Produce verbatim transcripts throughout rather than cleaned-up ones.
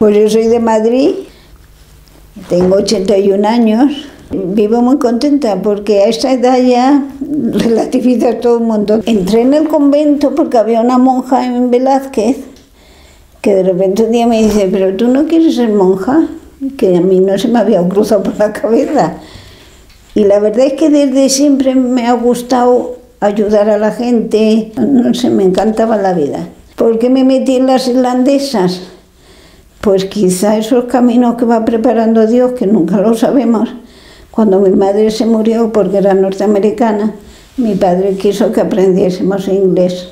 Pues yo soy de Madrid, tengo ochenta y un años, vivo muy contenta porque a esta edad ya relativiza todo el mundo. Entré en el convento porque había una monja en Velázquez que de repente un día me dice, pero tú no quieres ser monja, que a mí no se me había cruzado por la cabeza. Y la verdad es que desde siempre me ha gustado ayudar a la gente, no sé, me encantaba la vida. ¿Por qué me metí en las irlandesas? Pues quizá esos caminos que va preparando Dios, que nunca lo sabemos. Cuando mi madre se murió porque era norteamericana, mi padre quiso que aprendiésemos inglés.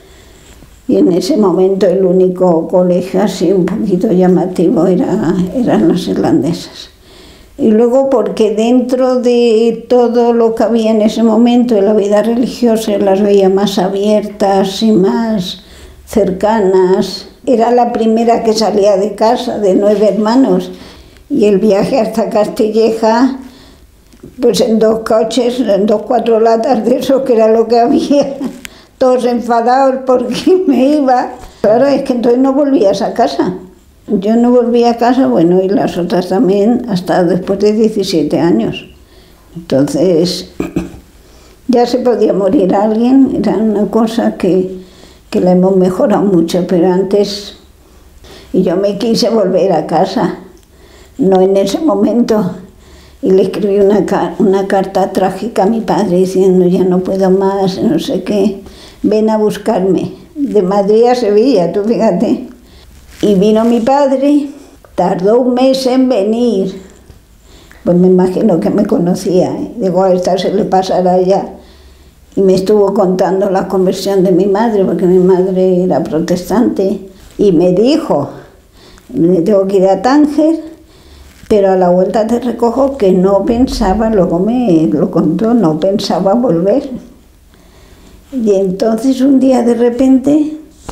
Y en ese momento el único colegio así un poquito llamativo era, eran las irlandesas. Y luego porque dentro de todo lo que había en ese momento de la vida religiosa las veía más abiertas y más cercanas. Era la primera que salía de casa, de nueve hermanos, y el viaje hasta Castilleja, pues en dos coches, en dos cuatro latas de eso, que era lo que había, todos enfadados porque me iba. Claro, es que entonces no volvías a casa. Yo no volví a casa, bueno, y las otras también, hasta después de diecisiete años. Entonces, ya se podía morir alguien, era una cosa que, que la hemos mejorado mucho, pero antes, y yo me quise volver a casa, no en ese momento, y le escribí una, una carta trágica a mi padre diciendo, ya no puedo más, no sé qué, ven a buscarme, de Madrid a Sevilla, tú fíjate. Y vino mi padre, tardó un mes en venir, pues me imagino que me conocía, ¿eh? Digo, a esta se le pasará ya. Y me estuvo contando la conversión de mi madre, porque mi madre era protestante, y me dijo, me tengo que ir a Tánger, pero a la vuelta te recojo, que no pensaba, luego me lo contó, no pensaba volver. Y entonces un día de repente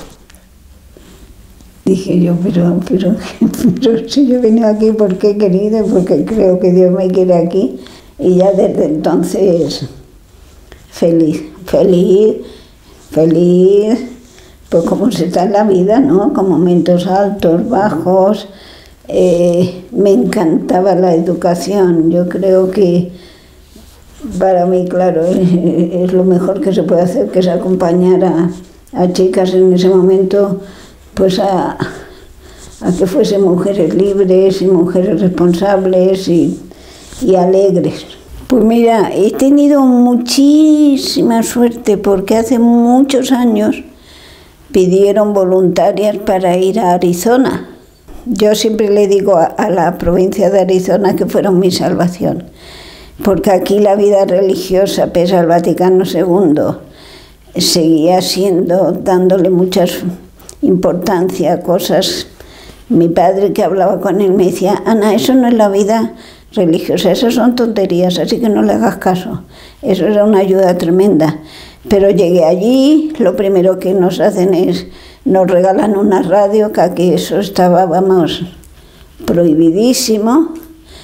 dije yo, pero, pero, pero si yo vine aquí porque he querido, porque creo que Dios me quiere aquí. Y ya desde entonces, feliz, feliz, feliz, pues como se está en la vida, ¿no? Con momentos altos, bajos. Eh, me encantaba la educación. Yo creo que para mí, claro, es, es lo mejor que se puede hacer, que es acompañar a, a chicas en ese momento, pues a, a que fuesen mujeres libres y mujeres responsables y, y alegres. Pues mira, he tenido muchísima suerte porque hace muchos años pidieron voluntarias para ir a Arizona. Yo siempre le digo a, a la provincia de Arizona que fueron mi salvación, porque aquí la vida religiosa, pese al Vaticano segundo, seguía siendo, dándole muchas importancia a cosas. Mi padre, que hablaba con él, me decía, Ana, eso no es la vida religiosa, esas son tonterías, así que no le hagas caso. Eso era una ayuda tremenda. Pero llegué allí, lo primero que nos hacen es, nos regalan una radio, que aquí eso estaba, vamos, prohibidísimo.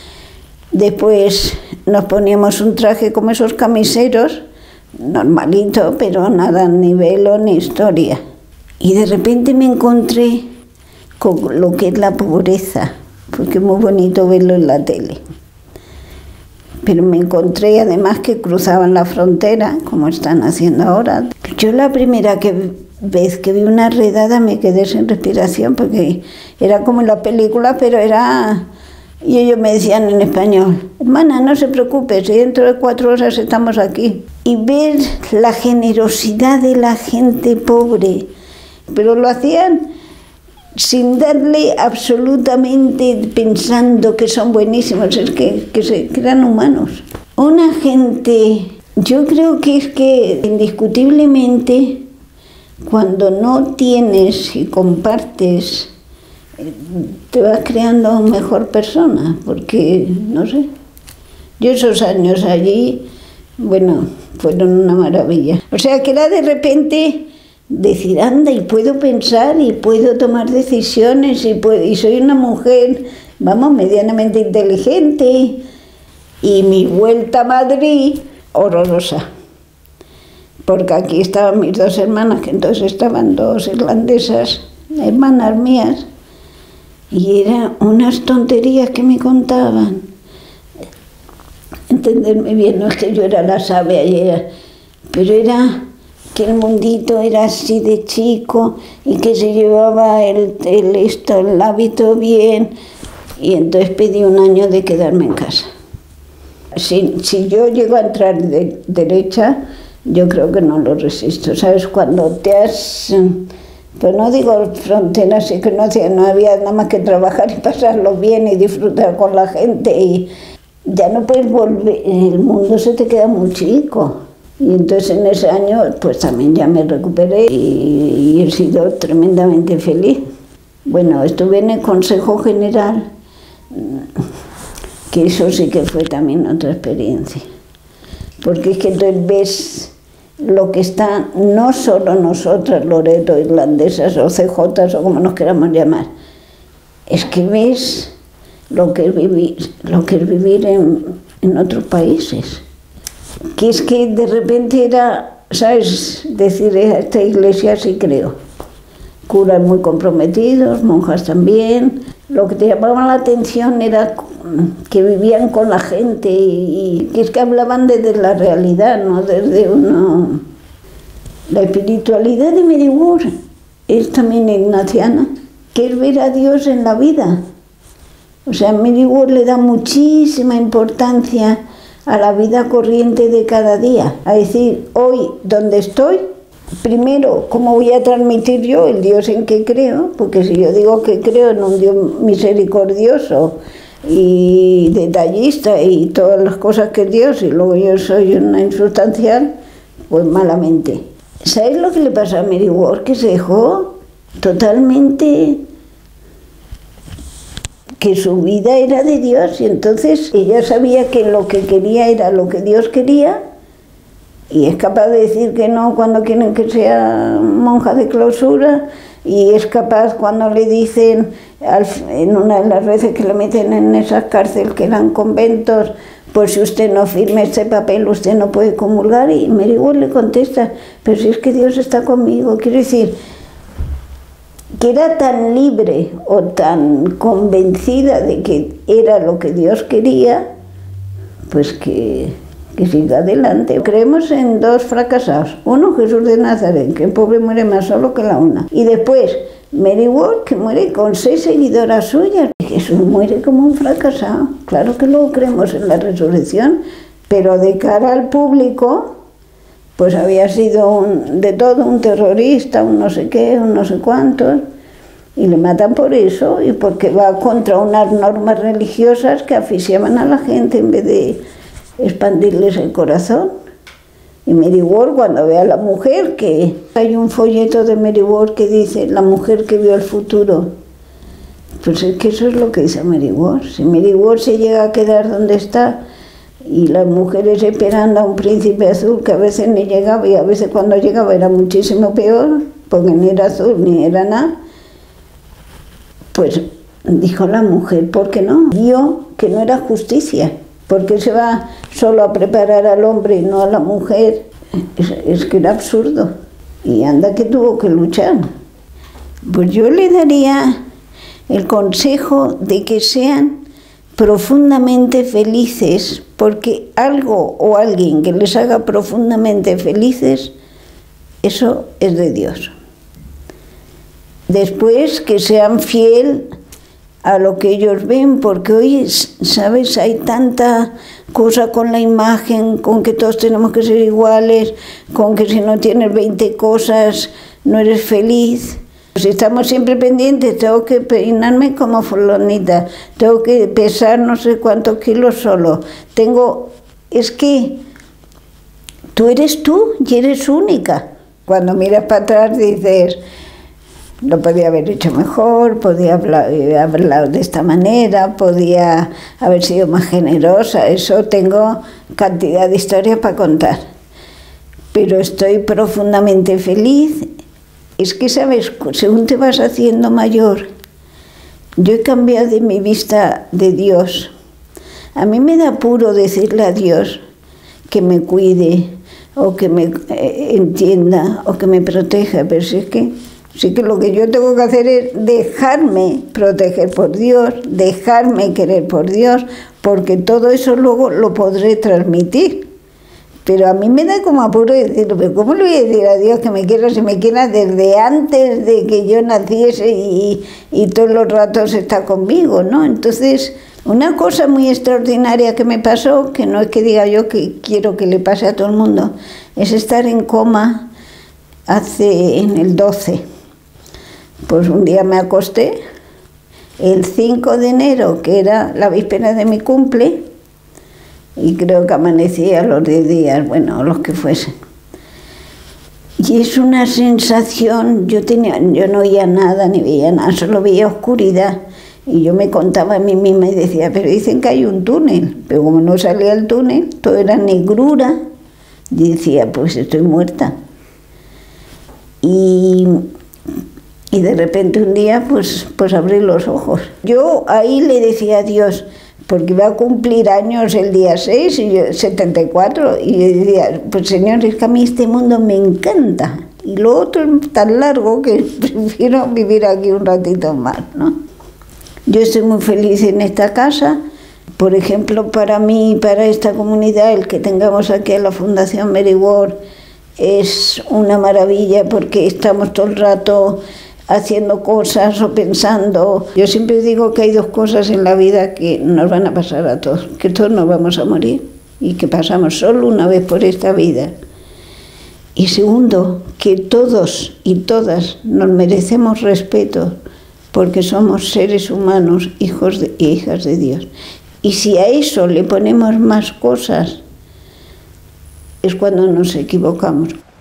Después nos poníamos un traje como esos camiseros, normalito, pero nada, ni velo ni historia. Y de repente me encontré con lo que es la pobreza, porque es muy bonito verlo en la tele. Pero me encontré además que cruzaban la frontera, como están haciendo ahora. Yo la primera que, vez que vi una redada me quedé sin respiración, porque era como en la película, pero era... Y ellos me decían en español, hermana, no se preocupe, si dentro de cuatro horas estamos aquí. Y ver la generosidad de la gente pobre, pero lo hacían sin darle absolutamente, pensando que son buenísimos, es que, que, se, que eran humanos. Una gente, yo creo que es que indiscutiblemente cuando no tienes y compartes, te vas creando mejor persona, porque, no sé, yo esos años allí, bueno, fueron una maravilla. O sea, que era de repente decir, anda, y puedo pensar, y puedo tomar decisiones, y, puedo, y soy una mujer, vamos, medianamente inteligente, y mi vuelta a Madrid, horrorosa. Porque aquí estaban mis dos hermanas, que entonces estaban dos irlandesas, hermanas mías, Y eran unas tonterías que me contaban. Entenderme bien, no es que yo era la sabia ayer, pero era que el mundito era así de chico y que se llevaba el, el, esto, el hábito bien, y entonces pedí un año de quedarme en casa. Si, si yo llego a entrar de derecha, yo creo que no lo resisto, ¿sabes? Cuando te has... Pues no digo fronteras, sí que no, no había nada más que trabajar y pasarlo bien y disfrutar con la gente, y ya no puedes volver, el mundo se te queda muy chico. Y entonces en ese año pues también ya me recuperé y, y he sido tremendamente feliz. Bueno, estuve en el Consejo General, que eso sí que fue también otra experiencia, porque es que entonces ves lo que está, no solo nosotras, Loreto, irlandesas o C Jotas o como nos queramos llamar, es que ves lo que es vivir, lo que es vivir en, en otros países. Que es que de repente era, ¿sabes?, decir, a esta iglesia sí creo. Curas muy comprometidos, monjas también. Lo que te llamaba la atención era que vivían con la gente y, y que es que hablaban desde la realidad, no desde uno... La espiritualidad de Mary Ward es también ignaciana, que es ver a Dios en la vida. O sea, Mary Ward le da muchísima importancia a la vida corriente de cada día. A decir, hoy, donde estoy, primero, ¿cómo voy a transmitir yo el Dios en que creo? Porque si yo digo que creo en un Dios misericordioso y detallista y todas las cosas que es Dios, y luego yo soy una insustancial, pues malamente. ¿Sabes lo que le pasó a Mary Ward? Que se dejó totalmente... que su vida era de Dios, y entonces ella sabía que lo que quería era lo que Dios quería, y es capaz de decir que no cuando quieren que sea monja de clausura, y es capaz cuando le dicen, en una de las veces que le meten en esas cárceles que eran conventos, pues si usted no firma este papel, usted no puede comulgar, y Mary Ward le contesta, pero si es que Dios está conmigo. Quiero decir, que era tan libre o tan convencida de que era lo que Dios quería, pues que, que siga adelante. Creemos en dos fracasados. Uno, Jesús de Nazaret, que el pobre muere más solo que la una. Y después, Mary Ward, que muere con seis seguidoras suyas. Jesús muere como un fracasado. Claro que luego creemos en la resurrección, pero de cara al público, pues había sido un, de todo, un terrorista, un no sé qué, un no sé cuántos, y le matan por eso, y porque va contra unas normas religiosas que asfixiaban a la gente en vez de expandirles el corazón. Y Mary Ward, cuando ve a la mujer, que hay un folleto de Mary Ward que dice, la mujer que vio el futuro, pues es que eso es lo que dice Mary Ward. Si Mary Ward se llega a quedar donde está, y las mujeres esperando a un príncipe azul que a veces ni llegaba, y a veces cuando llegaba era muchísimo peor, porque ni era azul ni era nada, pues dijo la mujer, ¿por qué no? Vio que no era justicia, porque se va solo a preparar al hombre y no a la mujer. Es, es que era absurdo, y anda que tuvo que luchar. Pues yo le daría el consejo de que sean profundamente felices, porque algo o alguien que les haga profundamente felices, eso es de Dios. Después, que sean fiel a lo que ellos ven, porque hoy, ¿sabes?, hay tanta cosa con la imagen, con que todos tenemos que ser iguales, con que si no tienes veinte cosas no eres feliz. Si estamos siempre pendientes, tengo que peinarme como fulanita, tengo que pesar no sé cuántos kilos solo, tengo... Es que tú eres tú y eres única. Cuando miras para atrás dices, lo podía haber hecho mejor, podía haber hablado de esta manera, podía haber sido más generosa. Eso tengo cantidad de historias para contar. Pero estoy profundamente feliz. Es que, ¿sabes?, según te vas haciendo mayor, yo he cambiado de mi vista de Dios. A mí me da apuro decirle a Dios que me cuide, o que me eh, entienda, o que me proteja, pero si es que Así que lo que yo tengo que hacer es dejarme proteger por Dios, dejarme querer por Dios, porque todo eso luego lo podré transmitir. Pero a mí me da como apuro decirlo, pero ¿cómo le voy a decir a Dios que me quiera si me quiera desde antes de que yo naciese y, y todos los ratos está conmigo, ¿no? Entonces, una cosa muy extraordinaria que me pasó, que no es que diga yo que quiero que le pase a todo el mundo, es estar en coma hace, en el doce. Pues un día me acosté, el cinco de enero, que era la víspera de mi cumple, y creo que amanecí a los diez días, bueno, los que fuesen. Y es una sensación, yo, tenía, yo no oía nada ni veía nada, solo veía oscuridad. Y yo me contaba a mí misma y decía, pero dicen que hay un túnel, pero como no salía el túnel, todo era negrura, y decía, pues estoy muerta. Y... Y de repente un día, pues, pues abrí los ojos. Yo ahí le decía a Dios, porque iba a cumplir años el día seis, y yo, setenta y cuatro, y yo decía, pues Señor, es que a mí este mundo me encanta. Y lo otro es tan largo que prefiero vivir aquí un ratito más, ¿no? Yo estoy muy feliz en esta casa. Por ejemplo, para mí, para esta comunidad, el que tengamos aquí a la Fundación Mary Ward es una maravilla, porque estamos todo el rato haciendo cosas o pensando. Yo siempre digo que hay dos cosas en la vida que nos van a pasar a todos, que todos nos vamos a morir y que pasamos solo una vez por esta vida. Y segundo, que todos y todas nos merecemos respeto porque somos seres humanos, hijos de, e hijas de Dios. Y si a eso le ponemos más cosas, es cuando nos equivocamos.